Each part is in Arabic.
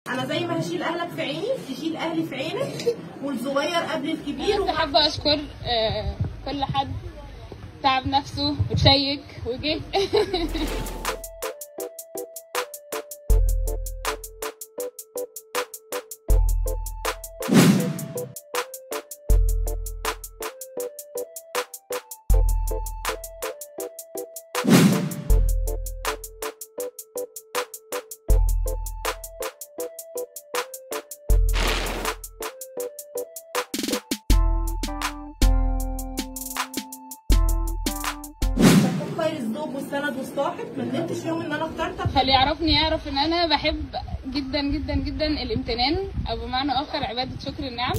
انا زي ما هشيل اهلك في عيني تشيل اهلي في عينك، والصغير قبل الكبير. انا حابه اشكر كل حد تعب نفسه وتشيك وجه. خير الزوج والسند والصاحب، ما ندمتش يوم ان انا اخترتك. خلي يعرفني يعرف ان انا بحب جدا جدا جدا الامتنان، او بمعنى اخر عباده شكر النعم.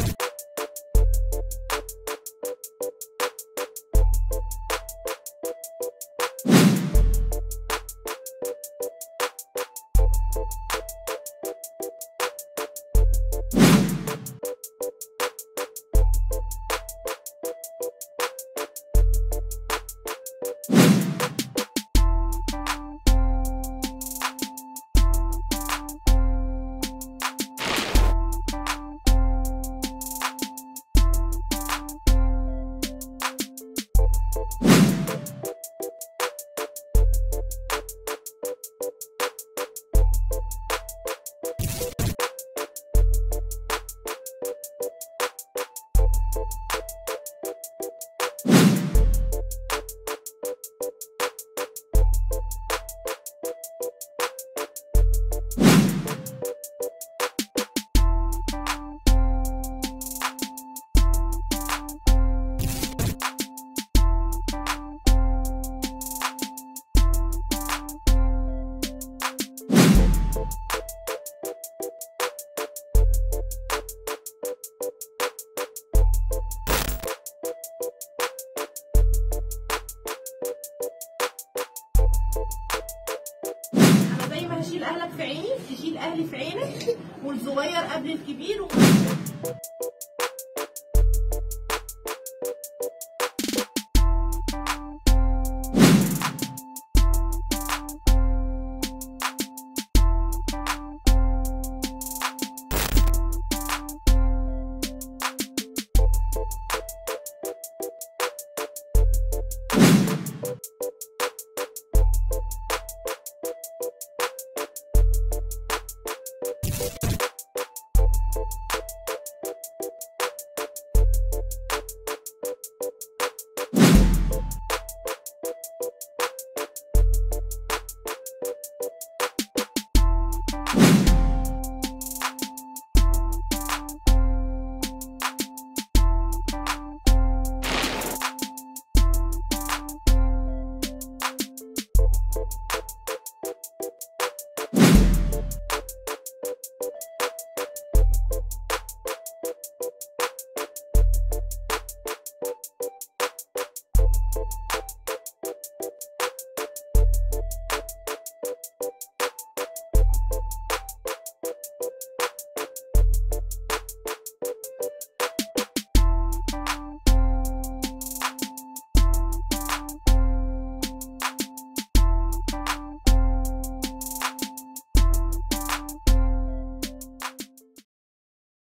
زي ما هشيل اهلك في عيني تشيل اهلي في عينك، والصغير قبل الكبير.